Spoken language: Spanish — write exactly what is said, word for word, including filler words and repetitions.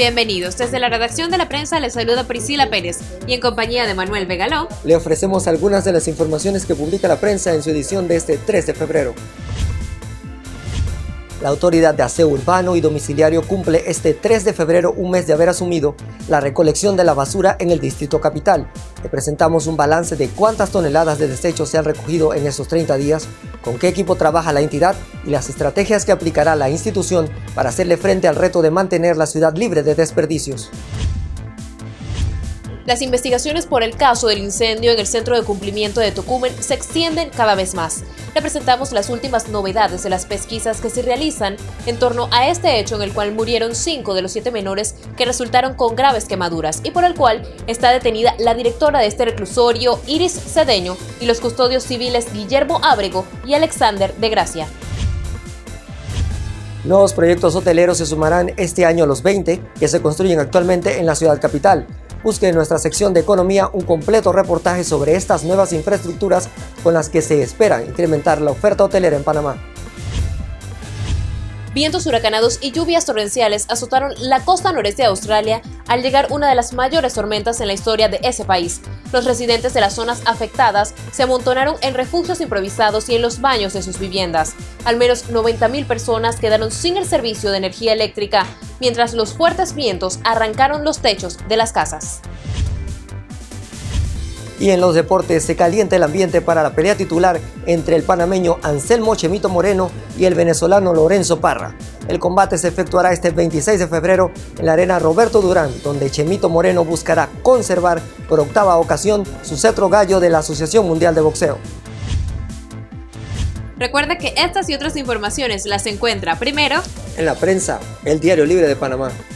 Bienvenidos, desde la redacción de La Prensa les saluda Priscila Pérez y en compañía de Manuel Vegaló le ofrecemos algunas de las informaciones que publica La Prensa en su edición de este tres de febrero. La Autoridad de Aseo Urbano y Domiciliario cumple este tres de febrero un mes de haber asumido la recolección de la basura en el Distrito Capital. Le presentamos un balance de cuántas toneladas de desechos se han recogido en estos treinta días, con qué equipo trabaja la entidad y las estrategias que aplicará la institución para hacerle frente al reto de mantener la ciudad libre de desperdicios. Las investigaciones por el caso del incendio en el Centro de Cumplimiento de Tocumen se extienden cada vez más. Le presentamos las últimas novedades de las pesquisas que se realizan en torno a este hecho en el cual murieron cinco de los siete menores que resultaron con graves quemaduras y por el cual está detenida la directora de este reclusorio, Iris Cedeño, y los custodios civiles Guillermo Ábrego y Alexander de Gracia. Nuevos proyectos hoteleros se sumarán este año a los veinte que se construyen actualmente en la ciudad capital. Busque en nuestra sección de Economía un completo reportaje sobre estas nuevas infraestructuras con las que se espera incrementar la oferta hotelera en Panamá. Vientos huracanados y lluvias torrenciales azotaron la costa noreste de Australia al llegar una de las mayores tormentas en la historia de ese país. Los residentes de las zonas afectadas se amontonaron en refugios improvisados y en los baños de sus viviendas. Al menos noventa mil personas quedaron sin el servicio de energía eléctrica, mientras los fuertes vientos arrancaron los techos de las casas. Y en los deportes se calienta el ambiente para la pelea titular entre el panameño Anselmo Chemito Moreno y el venezolano Lorenzo Parra. El combate se efectuará este veintiséis de febrero en la arena Roberto Durán, donde Chemito Moreno buscará conservar por octava ocasión su cetro gallo de la Asociación Mundial de Boxeo. Recuerda que estas y otras informaciones las encuentra primero en La Prensa, el diario libre de Panamá.